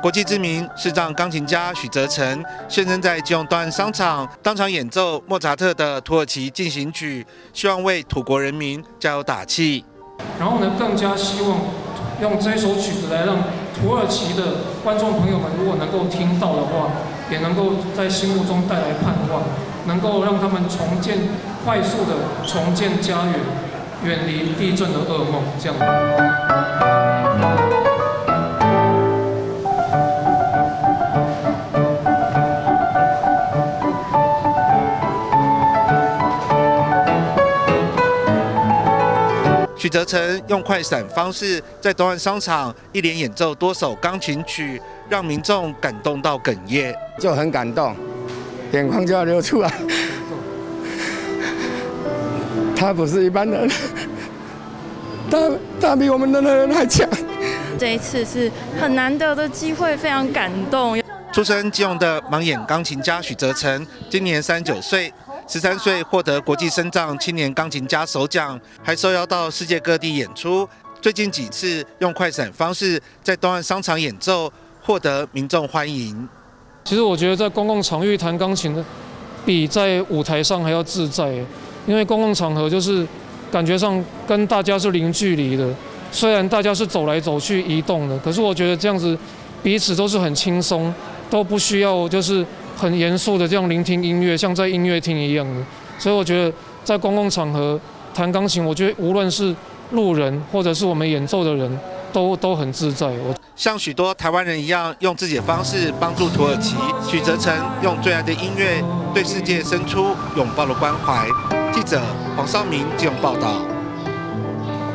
国际知名视障钢琴家许泽成现身在基隆东岸商场，当场演奏莫扎特的土耳其进行曲，希望为土国人民加油打气。 然后呢，更加希望用这首曲子来让土耳其的观众朋友们，如果能够听到的话，也能够在心目中带来盼望，能够让他们快速的重建家园，远离地震的噩梦，这样。 许泽成用快闪方式在东岸商场一连演奏多首钢琴曲，让民众感动到哽咽， 就很感动，眼眶就要流出来。他不是一般人，他比我们的人还强。 这一次是很难得的机会，非常感动。 出身基隆的盲眼钢琴家许泽成，今年39岁。13岁获得国际身障青年钢琴家首奖，还受邀到世界各地演出。最近几次用快闪方式在东岸商场演奏，获得民众欢迎。 其实我觉得在公共场域弹钢琴的，比在舞台上还要自在，因为公共场合就是感觉上跟大家是零距离的，虽然大家是走来走去移动的，可是我觉得这样子彼此都是很轻松，都不需要就是很严肃的这样聆听音乐，像在音乐厅一样的。所以我觉得在公共场合弹钢琴，我觉得无论是路人或者是我们演奏的人，都很自在。 像许多台湾人一样，用自己的方式帮助土耳其。许泽成用最爱的音乐对世界伸出拥抱的关怀。记者黄绍明基隆报道。